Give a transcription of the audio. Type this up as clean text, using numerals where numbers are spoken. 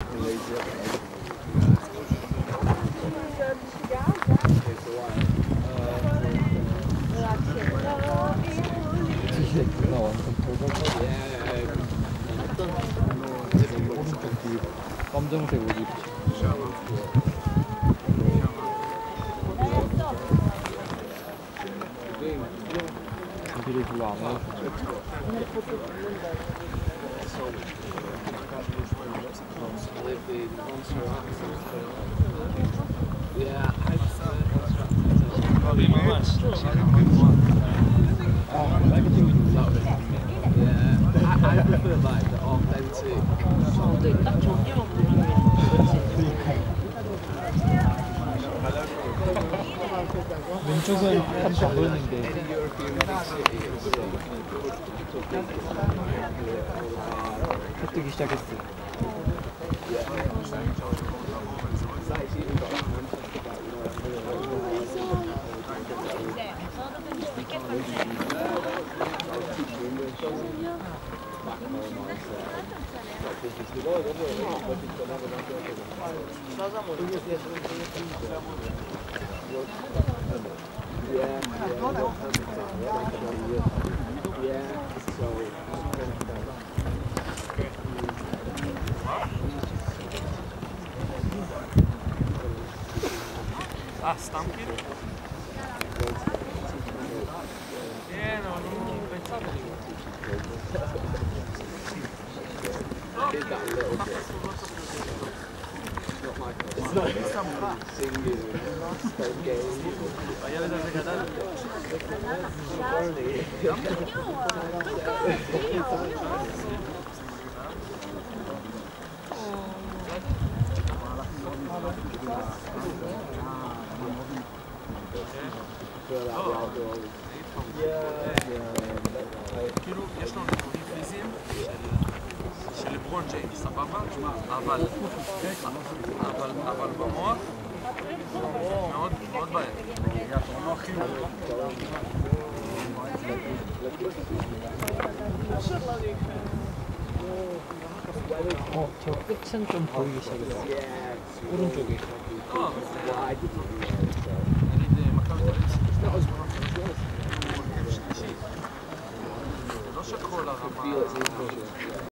티셔츠가 완전 붉은 오른쪽 뒤 검정색 옷 입으시고 준비를 별로 안 하셨어요. I prefer like the authentic. 근데 딱 저기만 보면 왼쪽은 깜짝 보였는데 해 뜨기 시작했어요. Stanchi? Non pensavo di It's not singing, יש לנו נתונים פיזיים של לברון ג'יימס, סבבה? אבל במוח מאוד מאוד בעייתי. 저 끝은 좀 보이기 시작했어요. 오른쪽에. לא שכל הרמה